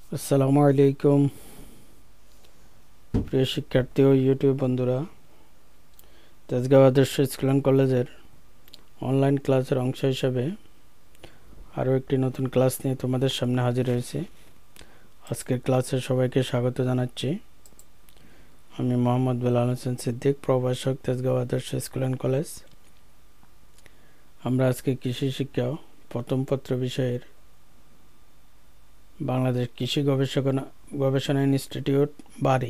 আসসালামু আলাইকুম প্রিয় শিক্ষার্থী ও ইউটিউব বন্ধুরা। তেজগাঁও আদর্শ স্কুল অ্যান্ড কলেজের অনলাইন ক্লাসের অংশ হিসাবে আরও একটি নতুন ক্লাস নিয়ে তোমাদের সামনে হাজির হয়েছি। আজকের ক্লাসে সবাইকে স্বাগত জানাচ্ছি। আমি মোহাম্মদ বেলাল হোসেন সিদ্দিক, প্রভাষক, তেজগাঁও আদর্শ স্কুল অ্যান্ড কলেজ। আমরা আজকে কৃষি শিক্ষা প্রথম পত্র বিষয়ের বাংলাদেশ কৃষি গবেষণা ইনস্টিটিউট বারি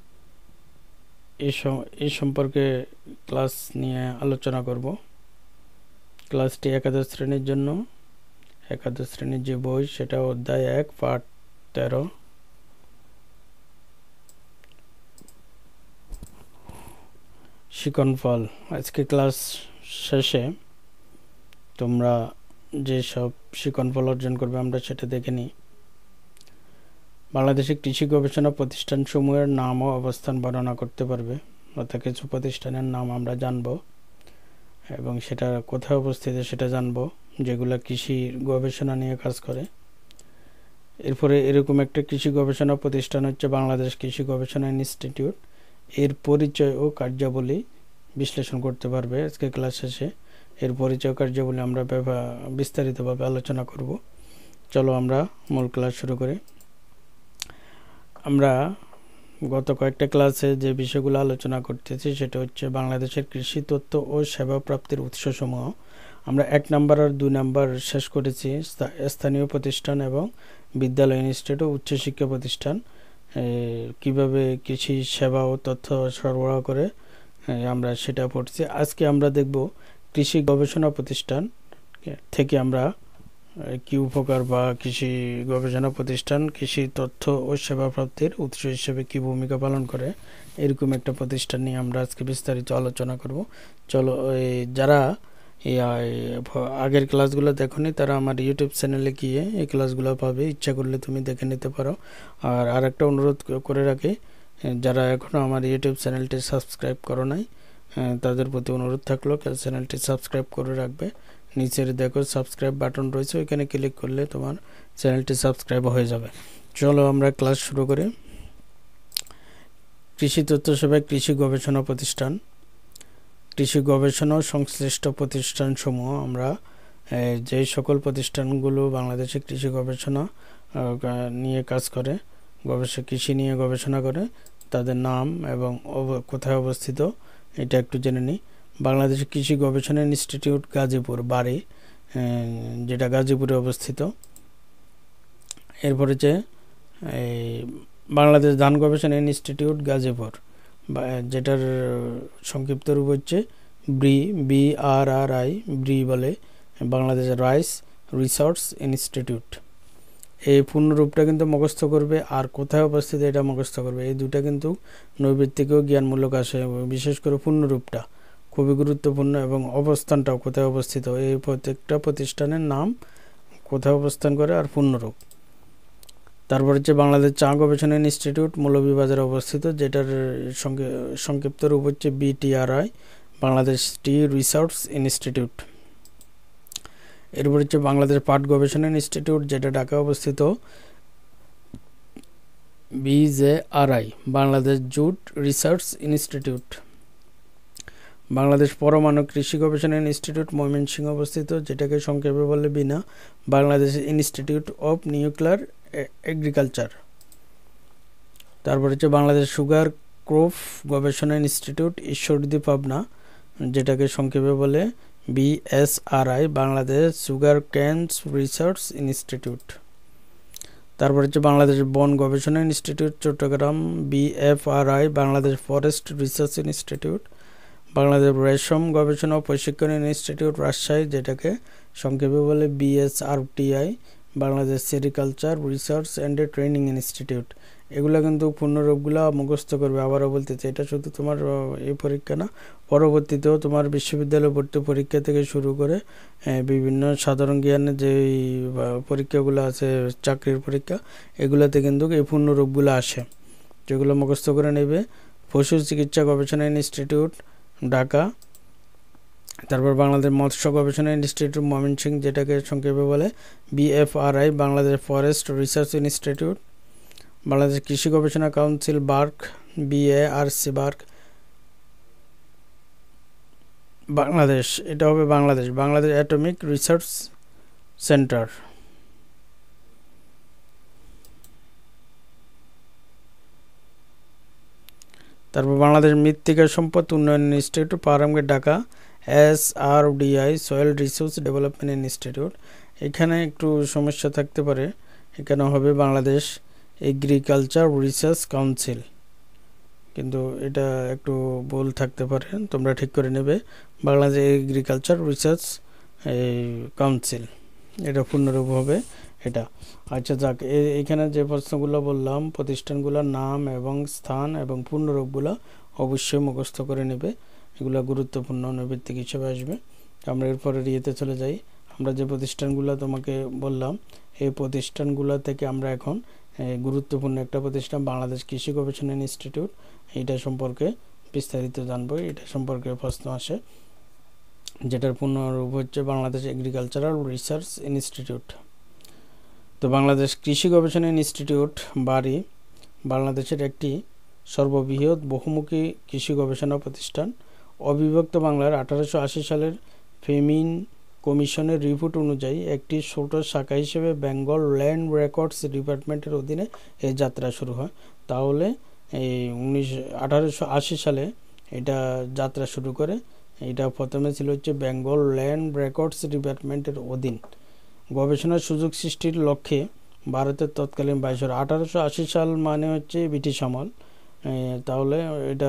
এই সম্পর্কে ক্লাস নিয়ে আলোচনা করব। ক্লাসটি একাদশ শ্রেণীর জন্য। একাদশ শ্রেণীর যে বই সেটা অধ্যায় 1 পাঠ 13 শিকন ফল। আজকে ক্লাস শেষে তোমরা যে সব শিকন ফল অর্জন করবে আমরা সেটা দেখে নিই। বাংলাদেশের কৃষি গবেষণা প্রতিষ্ঠানসমূহের নাম ও অবস্থান বর্ণনা করতে পারবে, অর্থাৎ কিছু প্রতিষ্ঠানের নাম আমরা জানব এবং সেটা কোথায় অবস্থিত সেটা জানব, যেগুলো কৃষি গবেষণা নিয়ে কাজ করে। এরপরে এরকম একটা কৃষি গবেষণা প্রতিষ্ঠান হচ্ছে বাংলাদেশ কৃষি গবেষণা ইনস্টিটিউট। এর পরিচয় ও কার্যাবলী বিশ্লেষণ করতে পারবে। আজকে ক্লাস শেষে এর পরিচয় ও কার্যাবলী আমরা বিস্তারিতভাবে আলোচনা করব। চলো আমরা মূল ক্লাস শুরু করি। আমরা গত কয়েকটা ক্লাসে যে বিষয়গুলো আলোচনা করতেছি সেটা হচ্ছে বাংলাদেশের কৃষি তথ্য ও সেবা প্রাপ্তির উৎসসমূহ। আমরা 1 নম্বর আর 2 নম্বর শেষ করেছি স্থানীয় প্রতিষ্ঠান এবং বিদ্যালয়, ইনস্টিটিউট ও উচ্চশিক্ষা প্রতিষ্ঠান কিভাবে কৃষি সেবা ও তথ্য সরবরাহ করে আমরা সেটা পড়ছি। আজকে আমরা দেখব কৃষি গবেষণা প্রতিষ্ঠান থেকে আমরা কি উপকার বা কৃষি গবেষণা প্রতিষ্ঠান কৃষি তথ্য ও সেবা প্রাপ্তির উৎস হিসেবে কি ভূমিকা পালন করে, এরকম একটা প্রতিষ্ঠান নিয়ে আমরা আজকে বিস্তারিত আলোচনা করব। চলো, যারা আগের ক্লাসগুলো দেখোনি তারা আমার ইউটিউব চ্যানেলে গিয়ে এই ক্লাসগুলো পাবে, ইচ্ছা করলে তুমি দেখে নিতে পারো। আর আরেকটা অনুরোধ করে রাখি, যারা এখনও আমার ইউটিউব চ্যানেলটি সাবস্ক্রাইব করো নাই তাদের প্রতি অনুরোধ থাকলো চ্যানেলটি সাবস্ক্রাইব করে রাখবে। নিচের দেখো সাবস্ক্রাইব বাটন রয়েছে, ওইখানে ক্লিক করলে তোমার চ্যানেলটি সাবস্ক্রাইব হয়ে যাবে। চলো আমরা ক্লাস শুরু করি। কৃষি তথ্য সেবা কৃষি গবেষণা প্রতিষ্ঠান। কৃষি গবেষণা ও সংশ্লিষ্ট প্রতিষ্ঠানসমূহ আমরা যে সকল প্রতিষ্ঠানগুলো বাংলাদেশে কৃষি গবেষণা নিয়ে কাজ করে, কৃষি নিয়ে গবেষণা করে, তাদের নাম এবং কোথায় অবস্থিত এটা একটু জেনে নিই। বাংলাদেশের কৃষি গবেষণা ইনস্টিটিউট গাজীপুর বারি, যেটা গাজীপুরে অবস্থিত। এরপরে যে বাংলাদেশ ধান গবেষণা ইনস্টিটিউট গাজীপুর, যেটার সংক্ষিপ্ত রূপ হচ্ছে BRRI বলে, বাংলাদেশ রাইস রিসার্চ ইনস্টিটিউট। এই পূর্ণরূপটা কিন্তু মুখস্থ করবে, আর কোথায় অবস্থিত এটা মুখস্থ করবে। এই দুটা কিন্তু নৈবেত্তিকও জ্ঞানমূলক আসে, বিশেষ করে পূর্ণরূপটা খুবই গুরুত্বপূর্ণ এবং অবস্থানটাও কোথায় অবস্থিত, এই প্রত্যেকটা প্রতিষ্ঠানের নাম কোথায় অবস্থান করে আর পূর্ণরূপ। তারপর হচ্ছে বাংলাদেশ চা গবেষণা ইনস্টিটিউট মৌলভীবাজারে অবস্থিত, যেটার সংক্ষিপ্ত রূপ হচ্ছে BTRI, Bangladesh tea research institute. এরপর হচ্ছে বাংলাদেশ পাট গবেষণা ইনস্টিটিউট, যেটা ঢাকা অবস্থিত, BJRI, Bangladesh jute research institute. Bangladesh পরমাণু কৃষি গবেষণা ইনস্টিটিউট ময়মনসিংহ অবস্থিত, যেটাকে সংক্ষেপে বলে BINA, Bangladesh institute of nuclear agriculture. তারপর হচ্ছে বাংলাদেশ সুগার ক্রপ গবেষণা ইনস্টিটিউট ঈশ্বরদী পাবনা, যেটাকে সংক্ষেপে বলে BSRI, Bangladesh sugar canes research institute. তারপর হচ্ছে বাংলাদেশ বন গবেষণা institute Chittagong, BFRI, Bangladesh forest research institute. Bangladesh রেশম গবেষণা ও প্রশিক্ষণ ইনস্টিটিউট রাজশাহী, যেটাকে সংক্ষেপে বলে BSRTI, Bangladesh sericulture research and training institute. এগুলো কিন্তু পূর্ণরূপগুলো মুখস্থ করবে। আবারও বলতেছে, এটা শুধু তোমার এই পরীক্ষা না, পরবর্তীতেও তোমার বিশ্ববিদ্যালয় ভর্তি পরীক্ষা থেকে শুরু করে বিভিন্ন সাধারণ জ্ঞানের যে পরীক্ষাগুলো আছে, চাকরির পরীক্ষা, এগুলোতে কিন্তু এই পূর্ণরূপগুলো আসে, যেগুলো মুখস্থ করে নেবে। পশু চিকিৎসা গবেষণা ইনস্টিটিউট ঢাকা। তারপর বাংলাদেশ মৎস্য গবেষণা ইনস্টিটিউট ময়মনসিংহ, যেটাকে সংক্ষেপে বলে BFRI, Bangladesh forest research institute. Bangladesh কৃষি গবেষণা council BARC, BARC BARC. Bangladesh, এটা হবে বাংলাদেশ অ্যাটমিক রিসার্চ সেন্টার। তারপর বাংলাদেশ মৃত্তিকা সম্পদ উন্নয়ন ইনস্টিটিউট, পাহাড়ামগেট, Dhaka. SRDI soil resource development institute. এখানে একটু সমস্যা থাকতে পারে, এখানে হবে বাংলাদেশ এগ্রিকালচার রিসার্চ কাউন্সিল, কিন্তু এটা একটু ভুল থাকতে পারে, তোমরা ঠিক করে নেবে। বাংলাদেশ এগ্রিকালচার রিসার্চ কাউন্সিল, এটা পূর্ণরূপ হবে এটা। আচ্ছা যাক, এখানে যে প্রশ্নগুলো বললাম, প্রতিষ্ঠানগুলোর নাম এবং স্থান এবং পূর্ণরূপগুলো অবশ্যই মুখস্থ করে নেবে, এগুলো গুরুত্বপূর্ণ নৈর্ব্যক্তিক হিসেবে আসবে। আমরা এরপরে ইয়েতে চলে যাই। আমরা যে প্রতিষ্ঠানগুলো তোমাকে বললাম, এই প্রতিষ্ঠানগুলো থেকে আমরা এখন গুরুত্বপূর্ণ একটা প্রতিষ্ঠান বাংলাদেশ কৃষি গবেষণা ইনস্টিটিউট, এটা সম্পর্কে বিস্তারিত জানবো। এটা সম্পর্কে প্রশ্ন আসে, যেটার পূর্ণরূপ হচ্ছে বাংলাদেশ এগ্রিকালচারাল রিসার্চ ইনস্টিটিউট। তো বাংলাদেশ কৃষি গবেষণা ইনস্টিটিউট বাড়ি বাংলাদেশের একটি সর্ববৃহৎ বহুমুখী কৃষি গবেষণা প্রতিষ্ঠান। অবিভক্ত বাংলার 1880 সালের ফেমিন কমিশনের রিপোর্ট অনুযায়ী একটি ছোট শাখা হিসেবে বেঙ্গল ল্যান্ড রেকর্ডস ডিপার্টমেন্টের অধীনে এই যাত্রা শুরু হয়। তাহলে এই 1880 সালে এটা যাত্রা শুরু করে। এটা প্রথমে ছিল হচ্ছে বেঙ্গল ল্যান্ড রেকর্ডস ডিপার্টমেন্টের অধীন। গবেষণার সুযোগ সৃষ্টির লক্ষ্যে ভারতের তৎকালীন ভাইসরয়, 1880 সাল মানে হচ্ছে ব্রিটিশ আমল, তাহলে এটা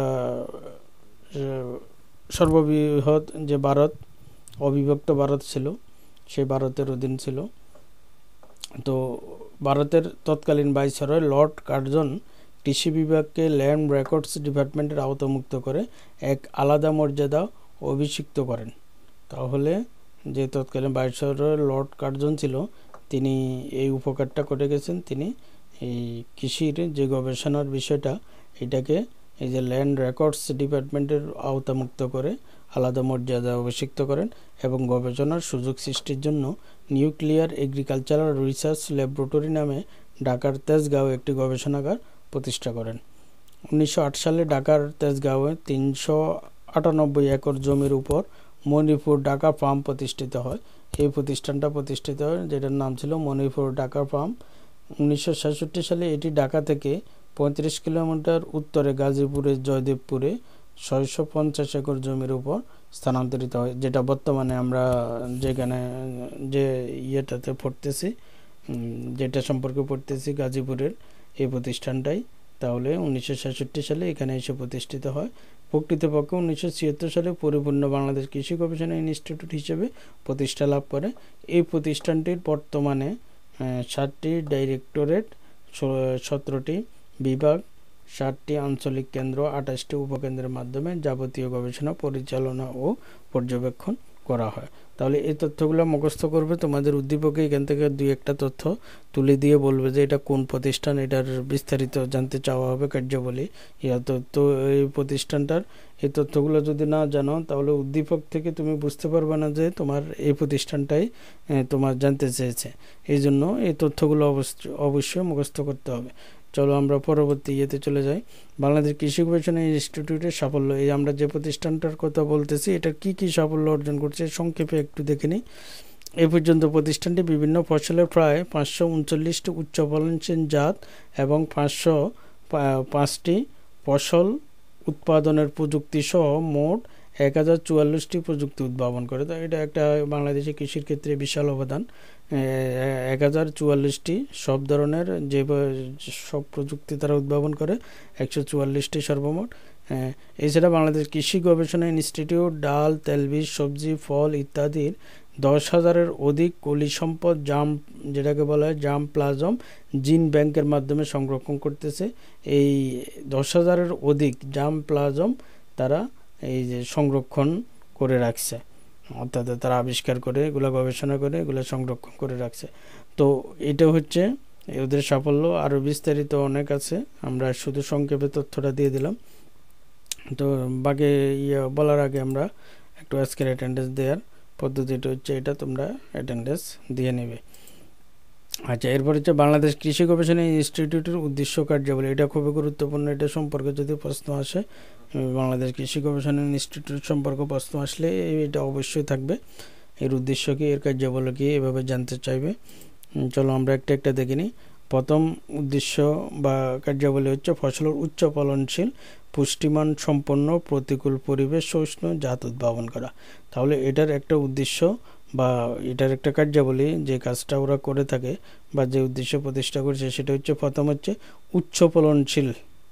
সর্ববৃহৎ যে ভারত, অবিভক্ত ভারত ছিল, সেই ভারতের অধীন ছিল। তো ভারতের তৎকালীন ভাইসরয় লর্ড কার্জন কৃষি বিভাগকে ল্যান্ড রেকর্ডস ডিপার্টমেন্টের আওতামুক্ত করে এক আলাদা মর্যাদা অভিষিক্ত করেন। তাহলে যে তৎকালীন ভাইসরয় লর্ড কার্জন ছিল, তিনি এই উপকারটা করে গেছেন, তিনি এই কৃষির যে গবেষণার বিষয়টা, এটাকে এই যে ল্যান্ড রেকর্ডস ডিপার্টমেন্টের আওতামুক্ত করে আলাদা মর্যাদা অভিষিক্ত করেন এবং গবেষণার সুযোগ সৃষ্টির জন্য নিউক্লিয়ার এগ্রিকালচারাল রিসার্চ ল্যাবরেটরি নামে ঢাকার তেজগাঁও একটি গবেষণাগার প্রতিষ্ঠা করেন। 1908 সালে ঢাকার তেজগাঁওয়ে 398 একর জমির উপর মণিপুর ঢাকা ফার্ম প্রতিষ্ঠিত হয়। এই প্রতিষ্ঠানটা প্রতিষ্ঠিত হয়, যেটার নাম ছিল মণিপুর ঢাকা ফার্ম। 1966 সালে এটি ঢাকা থেকে 35 কিলোমিটার উত্তরে গাজীপুরের জয়দেবপুরে 650 একর জমির উপর স্থানান্তরিত হয়, যেটা বর্তমানে আমরা যেখানে যে ইয়েটাতে পড়তেছি, যেটা সম্পর্কে পড়তেছি গাজীপুরের এই প্রতিষ্ঠানটাই। তাহলে 1966 সালে এখানে এসে প্রতিষ্ঠিত হয়। প্রকৃতপক্ষে 1976 সালে পরিপূর্ণ বাংলাদেশ কৃষি গবেষণা ইনস্টিটিউট হিসেবে প্রতিষ্ঠা লাভ করে। এই প্রতিষ্ঠানটির বর্তমানে 7টি ডাইরেক্টরেট, 17টি বিভাগ, 7টি আঞ্চলিক কেন্দ্র, 28টি উপকেন্দ্রের মাধ্যমে যাবতীয় গবেষণা পরিচালনা ও পর্যবেক্ষণ করা হয়। তাহলে এই তথ্যগুলো মুখস্থ করবে। তোমাদের উদ্দীপকে এখান থেকে 2-1টা তথ্য তুলে দিয়ে বলবে যে এটা কোন প্রতিষ্ঠান, এটার বিস্তারিত জানতে চাওয়া হবে কার্যাবলী। তো এই প্রতিষ্ঠানটার এই তথ্যগুলো যদি না জানো, তাহলে উদ্দীপক থেকে তুমি বুঝতে পারবে না যে তোমার এই প্রতিষ্ঠানটাই তোমার জানতে চেয়েছে। এই জন্য এই তথ্যগুলো অবশ্যই মুখস্থ করতে হবে। চলো আমরা পরবর্তী ইয়েতে চলে যাই। বাংলাদেশ কৃষি গবেষণা ইনস্টিটিউটের সাফল্য, এই আমরা যে প্রতিষ্ঠানটার কথা বলতেছি, এটার কি কি সাফল্য অর্জন করছে সংক্ষেপে একটু দেখে নিই। এই পর্যন্ত প্রতিষ্ঠানটি বিভিন্ন ফসলের প্রায় 539টি উচ্চ ফলনশীল জাত এবং 505টি ফসল উৎপাদনের প্রযুক্তি সহ মোট 1044টি প্রযুক্তি উদ্ভাবন করে। তো এটা একটা বাংলাদেশের কৃষির ক্ষেত্রে বিশাল অবদান। 1044টি সব ধরনের যে সব প্রযুক্তি তারা উদ্ভাবন করে, 144টি সর্বমোট। এছাড়া বাংলাদেশ কৃষি গবেষণা ইনস্টিটিউট ডাল, তেলবীজ, সবজি, ফল ইত্যাদির 10,000-এর অধিক কলি সম্পদ যেটাকে বলা হয় জার্ম প্লাজম জিন ব্যাংকের মাধ্যমে সংরক্ষণ করতেছে। এই 10,000-এর অধিক জার্ম প্লাজম তারা এই যে সংরক্ষণ করে রাখছে, অর্থাৎ তারা আবিষ্কার করে এগুলো গবেষণা করে এগুলো সংরক্ষণ করে রাখছে। তো এটা হচ্ছে ওদের সাফল্য। আরও বিস্তারিত অনেক আছে, আমরা শুধু সংক্ষেপে তথ্যটা দিয়ে দিলাম। তো বাকি বলার আগে আমরা একটু আজকের অ্যাটেন্ডেন্স দেওয়ার পদ্ধতিটা হচ্ছে এটা, তোমরা অ্যাটেন্ডেন্স দিয়ে নেবে। আচ্ছা, এরপর হচ্ছে বাংলাদেশ কৃষি গবেষণা ইনস্টিটিউটের উদ্দেশ্য কার্যাবলী। এটা খুবই গুরুত্বপূর্ণ, এটা সম্পর্কে যদি প্রশ্ন আসে, বাংলাদেশ কৃষি গবেষণা ইনস্টিটিউট সম্পর্কে প্রশ্ন আসলে এটা অবশ্যই থাকবে। এর উদ্দেশ্য কি, এর কার্যাবলী কি, এভাবে জানতে চাইবে। চলো আমরা একটা একটা দেখে নিই। প্রথম উদ্দেশ্য বা কার্যাবলী হচ্ছে ফসলের উচ্চ ফলনশীল, পুষ্টিমান সম্পন্ন, প্রতিকূল পরিবেশ সহিষ্ণ জাত উদ্ভাবন করা। তাহলে এটার একটা উদ্দেশ্য বা এটার একটা কার্যাবলী, যে কাজটা ওরা করে থাকে বা যে উদ্দেশ্য প্রতিষ্ঠা করছে, সেটা হচ্ছে প্রথম হচ্ছে উচ্চ ফলনশীল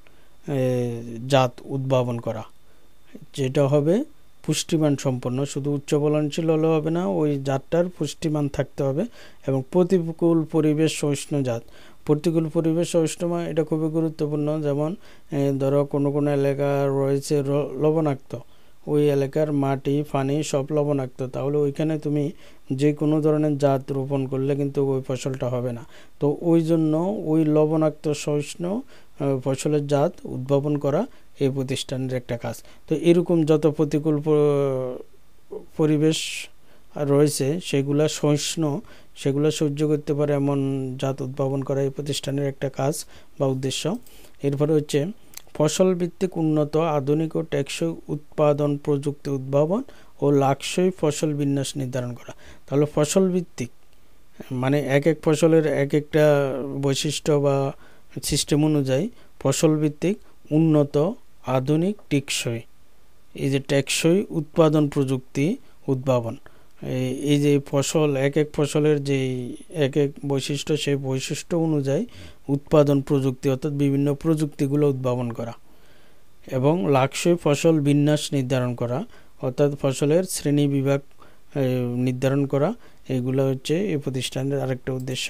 জাত উদ্ভাবন করা, যেটা হবে পুষ্টিমান সম্পন্ন। শুধু উচ্চ ফলনশীল হলে হবে না, ওই জাতটার পুষ্টিমান থাকতে হবে। এবং প্রতিকূল পরিবেশ সহিষ্ণু জাত। প্রতিকূল পরিবেশ সহিষ্ণু এটা খুবই গুরুত্বপূর্ণ। যেমন ধরো কোনো কোনো এলাকা রয়েছে লবণাক্ত, ওই এলাকার মাটি পানি সব লবণাক্ত, তাহলে ওইখানে তুমি যে কোনো ধরনের জাত রোপণ করলে কিন্তু ওই ফসলটা হবে না। তো ওই জন্য ওই লবণাক্ত সহিষ্ণু ফসলের জাত উদ্ভাবন করা এই প্রতিষ্ঠানের একটা কাজ। তো এরকম যত প্রতিকূল পরিবেশ রয়েছে সেগুলা সহিষ্ণু, সেগুলো সহ্য করতে পারে এমন জাত উদ্ভাবন করা এই প্রতিষ্ঠানের একটা কাজ বা উদ্দেশ্য। এরপরে হচ্ছে ফসল ভিত্তিক উন্নত আধুনিক ও টেকসই উৎপাদন প্রযুক্তি উদ্ভাবন ও লাক্সই ফসল বিন্যাস নির্ধারণ করা। তাহলে ফসল ভিত্তিক মানে এক এক ফসলের এক একটা বৈশিষ্ট্য বা সিস্টেম অনুযায়ী ফসল ভিত্তিক উন্নত আধুনিক টেকসই, এই যে টেকসই উৎপাদন প্রযুক্তি উদ্ভাবন, এই যে ফসল এক এক ফসলের যে এক এক বৈশিষ্ট্য, সেই বৈশিষ্ট্য অনুযায়ী উৎপাদন প্রযুক্তি অর্থাৎ বিভিন্ন প্রযুক্তিগুলো উদ্ভাবন করা। এবং লাক্সই ফসল বিন্যাস নির্ধারণ করা অর্থাৎ ফসলের শ্রেণী বিভাগ নির্ধারণ করা। এগুলো হচ্ছে এই প্রতিষ্ঠানের আরেকটা উদ্দেশ্য।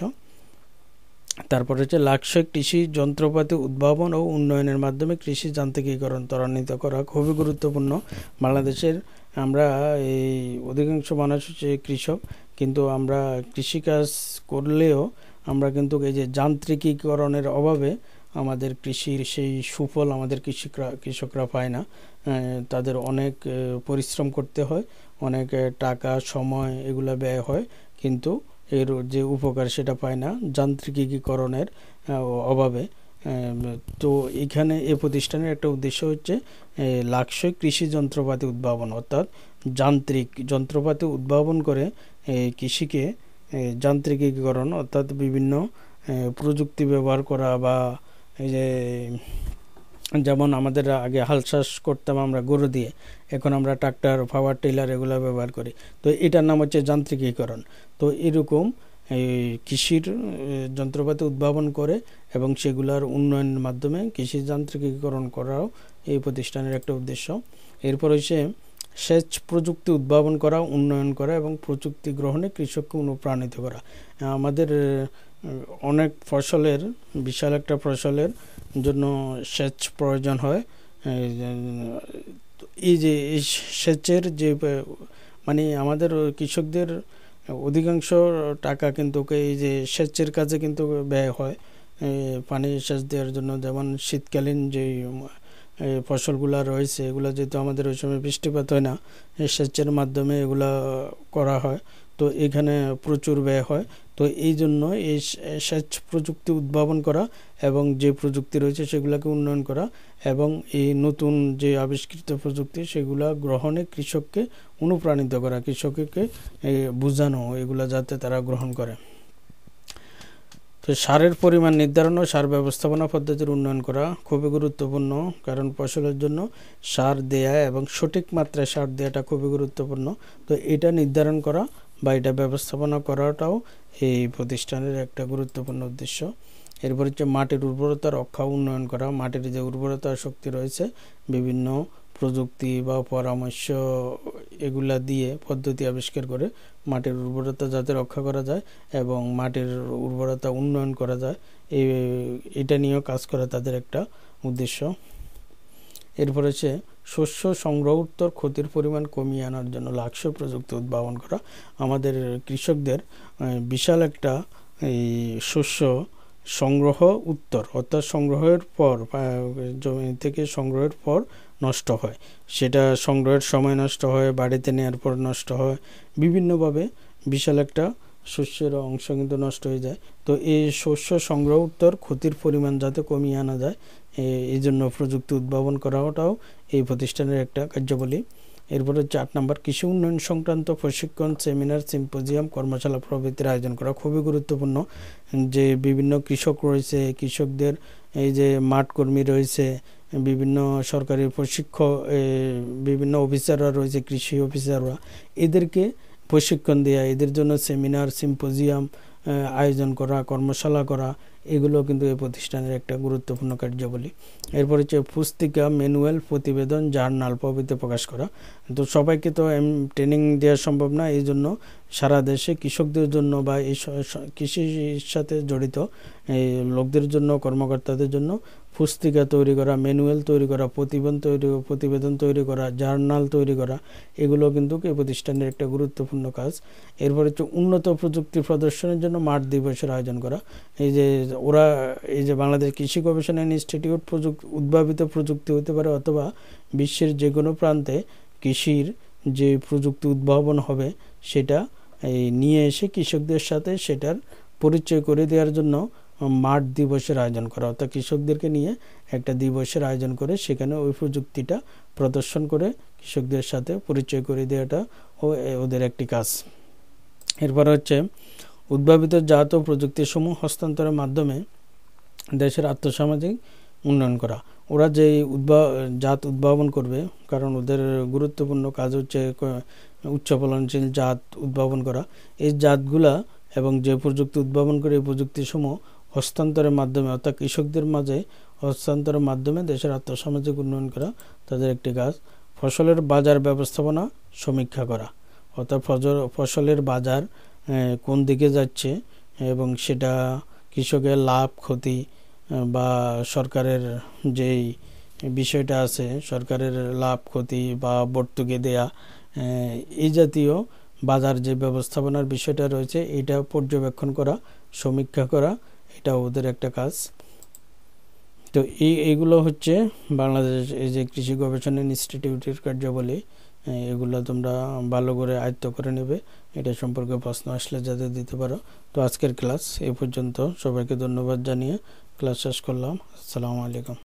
তারপর হচ্ছে লাক্সই কৃষি যন্ত্রপাতি উদ্ভাবন ও উন্নয়নের মাধ্যমে কৃষি যান্ত্রিকীকরণ ত্বরান্বিত করা, খুবই গুরুত্বপূর্ণ। বাংলাদেশের আমরা এই অধিকাংশ মানুষ হচ্ছে কৃষক, কিন্তু আমরা কৃষিকাজ করলেও আমরা কিন্তু এই যে যান্ত্রিকীকরণের অভাবে আমাদের কৃষির সেই সুফল আমাদের কৃষকরা পায় না। তাদের অনেক পরিশ্রম করতে হয়, অনেক টাকা সময় এগুলো ব্যয় হয়, কিন্তু এর যে উপকার সেটা পায় না যান্ত্রিকীকরণের অভাবে। তো এখানে এই প্রতিষ্ঠানের একটা উদ্দেশ্য হচ্ছে লাক্সই কৃষি যন্ত্রপাতি উদ্ভাবন অর্থাৎ যান্ত্রিক যন্ত্রপাতি উদ্ভাবন করে কৃষিকে যান্ত্রিকীকরণ অর্থাৎ বিভিন্ন প্রযুক্তি ব্যবহার করা। বা এই যে যেমন আমাদের আগে হাল চাষ করতাম আমরা গরু দিয়ে, এখন আমরা ট্রাক্টর পাওয়ার টিলার এগুলো ব্যবহার করি, তো এটার নাম হচ্ছে যান্ত্রিকীকরণ। তো এরকম এই কৃষির যন্ত্রপাতি উদ্ভাবন করে এবং সেগুলোর উন্নয়নের মাধ্যমে কৃষি যান্ত্রিকীকরণ করাও এই প্রতিষ্ঠানের একটা উদ্দেশ্য। এরপর হচ্ছে সেচ প্রযুক্তি উদ্ভাবন করা, উন্নয়ন করা এবং প্রযুক্তি গ্রহণে কৃষককে অনুপ্রাণিত করা। আমাদের অনেক ফসলের বিশাল একটা ফসলের জন্য সেচ প্রয়োজন হয়। এই যে এই সেচের যে মানে আমাদের কৃষকদের অধিকাংশ টাকা কিন্তু এই যে সেচের কাজে কিন্তু ব্যয় হয়, পানি সেচ দেওয়ার জন্য। যেমন শীতকালীন যে ফসলগুলো রয়েছে এগুলো যেহেতু আমাদের ওই সময় বৃষ্টিপাত হয় না, সেচের মাধ্যমে এগুলা করা হয়, তো এখানে প্রচুর ব্যয় হয়। তো এই জন্য এই সেচ প্রযুক্তি উদ্ভাবন করা এবং যে প্রযুক্তি রয়েছে সেগুলোকে উন্নয়ন করা এবং এই নতুন যে আবিষ্কৃত প্রযুক্তি সেগুলা গ্রহণে কৃষককে অনুপ্রাণিত করা, কৃষককে বোঝানো এগুলা যাতে তারা গ্রহণ করে। তো সারের পরিমাণ নির্ধারণ ও সার ব্যবস্থাপনা পদ্ধতির উন্নয়ন করা খুবই গুরুত্বপূর্ণ, কারণ ফসলের জন্য সার দেয়া এবং সঠিক মাত্রায় সার দেওয়াটা খুবই গুরুত্বপূর্ণ। তো এটা নির্ধারণ করা বা এটা ব্যবস্থাপনা করাটাও এই প্রতিষ্ঠানের একটা গুরুত্বপূর্ণ উদ্দেশ্য। এরপর হচ্ছে মাটির উর্বরতা রক্ষা উন্নয়ন করা। মাটির যে উর্বরতা শক্তি রয়েছে বিভিন্ন প্রযুক্তি বা পরামর্শ এগুলা দিয়ে পদ্ধতি আবিষ্কার করে মাটির উর্বরতা যাতে রক্ষা করা যায় এবং মাটির উর্বরতা উন্নয়ন করা যায়, এটা নিয়েও কাজ করা তাদের একটা উদ্দেশ্য। এরপর হচ্ছে শস্য সংগ্রহোত্তর ক্ষতির পরিমাণ কমিয়ে আনার জন্য লাক্সই প্রযুক্তি উদ্ভাবন করা। আমাদের কৃষকদের বিশাল একটা এই শস্য সংগ্রহ উত্তর অর্থাৎ সংগ্রহের পর জমি থেকে সংগ্রহের পর নষ্ট হয়, সেটা সংগ্রহের সময় নষ্ট হয়, বাড়িতে নেওয়ার পর নষ্ট হয়, বিভিন্নভাবে বিশাল একটা শস্যের অংশ কিন্তু নষ্ট হয়ে যায়। তো এই শস্য সংগ্রহ উত্তর ক্ষতির পরিমাণ যাতে কমিয়ে আনা যায়, এই জন্য প্রযুক্তি উদ্ভাবন করাটাও এই প্রতিষ্ঠানের একটা কার্যাবলী। এরপরে 4 নম্বর, কৃষি উন্নয়ন সংক্রান্ত প্রশিক্ষণ, সেমিনার, সিম্পোজিয়াম, কর্মশালা প্রভৃতির আয়োজন করা খুবই গুরুত্বপূর্ণ। যে বিভিন্ন কৃষক রয়েছে, কৃষকদের এই যে মাঠ কর্মী রয়েছে, বিভিন্ন সরকারি প্রশিক্ষক, বিভিন্ন অফিসাররা রয়েছে, কৃষি অফিসাররা, এদেরকে প্রশিক্ষণ দেওয়া, এদের জন্য সেমিনার, সিম্পোজিয়াম আয়োজন করা, কর্মশালা করা, এগুলো কিন্তু এই প্রতিষ্ঠানের একটা গুরুত্বপূর্ণ কার্যাবলী। এরপর হচ্ছে পুস্তিকা, ম্যানুয়াল, প্রতিবেদন, জার্নাল প্রভৃতি প্রকাশ করা। তো সবাইকে তো ট্রেনিং দেওয়া সম্ভব না, এই জন্য সারা দেশে কৃষকদের জন্য বা এই কৃষির সাথে জড়িত এই লোকদের জন্য, কর্মকর্তাদের জন্য পুস্তিকা তৈরি করা, ম্যানুয়াল তৈরি করা, প্রতিবেদন তৈরি করা, জার্নাল তৈরি করা, এগুলো কিন্তু এই প্রতিষ্ঠানের একটা গুরুত্বপূর্ণ কাজ। এরপর হচ্ছে উন্নত প্রযুক্তি প্রদর্শনের জন্য মাঠ দিবসের আয়োজন করা। এই যে ওরা এই যে বাংলাদেশ কৃষি গবেষণা ইনস্টিটিউট উদ্ভাবিত প্রযুক্তি হতে পারে, অথবা বিশ্বের যে কোনো প্রান্তে কৃষির যে প্রযুক্তি উদ্ভাবন হবে সেটা নিয়ে এসে কৃষকদের সাথে সেটার পরিচয় করে দেওয়ার জন্য মাঠ দিবসের আয়োজন করা, অর্থাৎ কৃষকদেরকে নিয়ে একটা দিবসের আয়োজন করে সেখানে ওই প্রযুক্তিটা প্রদর্শন করে কৃষকদের সাথে পরিচয় করে দেওয়াটা ওদের একটি কাজ। এরপর হচ্ছে উদ্ভাবিত জাত ও প্রযুক্তিসমূহ হস্তান্তরের মাধ্যমে দেশের আর্থসামাজিক উন্নয়ন করা। ওরা যে জাত উদ্ভাবন করবে, কারণ ওদের গুরুত্বপূর্ণ কাজ হচ্ছে উচ্চ ফলনশীল জাত উদ্ভাবন করা, এই জাতগুলা এবং যে প্রযুক্তি উদ্ভাবন করে এই প্রযুক্তিসমূহ হস্তান্তরের মাধ্যমে, অর্থাৎ কৃষকদের মাঝে হস্তান্তরের মাধ্যমে দেশের আর্থসামাজিক উন্নয়ন করা তাদের একটি কাজ। ফসলের বাজার ব্যবস্থাপনা সমীক্ষা করা, অর্থাৎ ফসলের বাজার কোন দিকে যাচ্ছে এবং সেটা কৃষকের লাভ ক্ষতি বা সরকারের যেই বিষয়টা আছে, সরকারের লাভ ক্ষতি বা ভর্তুকি দেয়া, এই জাতীয় বাজার যে ব্যবস্থাপনার বিষয়টা রয়েছে এটা পর্যবেক্ষণ করা, সমীক্ষা করা, এটা ওদের একটা কাজ। তো এইগুলো হচ্ছে বাংলাদেশ এই যে কৃষি গবেষণা ইনস্টিটিউটের কার্যাবলী। এগুলো তোমরা ভালো করে আয়ত্ত করে নেবে, এটা সম্পর্কে প্রশ্ন আসলে যাতে দিতে পারো। তো আজকের ক্লাস এই পর্যন্ত, সবাইকে ধন্যবাদ জানিয়ে ক্লাস শেষ করলাম। আসসালামু আলাইকুম।